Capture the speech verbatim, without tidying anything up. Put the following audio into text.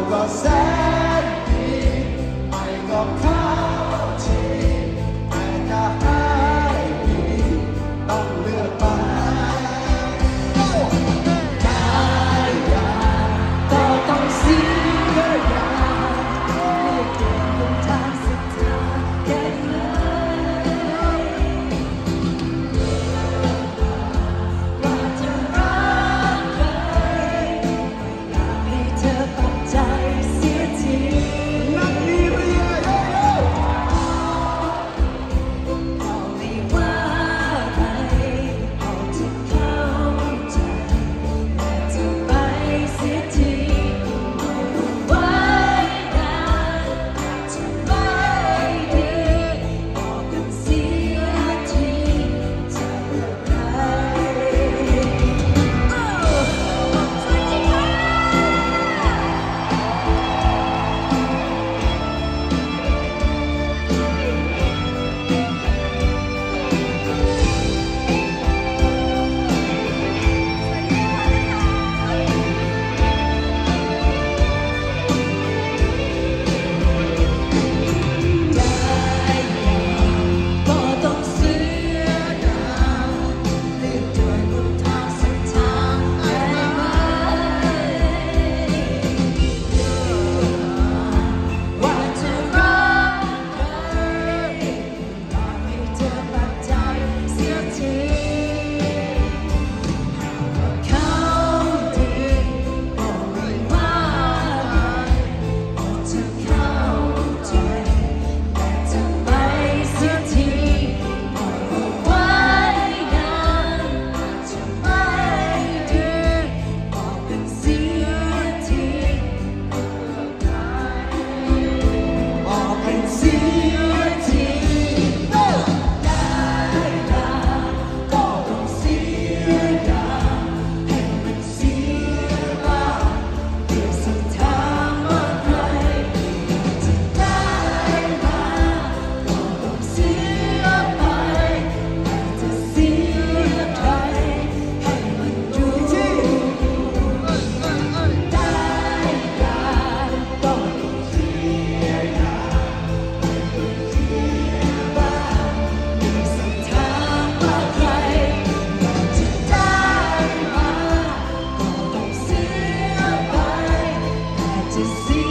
ก็แสนดีไม่ก็เข้าทีไม่จะให้ดีต้องเลือกไปได้อย่างก็ต้องเสียอย่างเลือกเดินบนทางสุดท้ายแค่ไหนว่าจะรักใครอยากให้เธอปักใจเสียทีนักนี้ไม่ใช่เอาไม่ว่าใครเอาที่เข้าใจแต่จะไปเสียทีเอาไว้นานจะไม่ดีบอกกันเสียทีจะเลือกใครโอ้สวัสดีค่ะ ก็ต้องเสียดายเลือกเดินบนทางเส้นทางได้ไหมว่าจะรักใครอยากให้เธอปักใจเสียทีเขาดีก็ไม่ว่าอะไรก็จะเข้าใจแต่จะไปเสียทีไม่ไว้นานอาจจะไม่ดีบอกกันเสียทีบอกกันเสียทีได้ได้ก็ต้องเสียอย่างให้มันเสียบ้างเพื่อสักทางว่าใครจะได้มาก็ต้องเสียไปแต่จะเสียใครให้มันดูได้ได้ก็ต้องเสียอย่างเสียบ้างเพื่อสักทางว่าใครจะได้มาก็ต้องเสียไปแต่จะเสี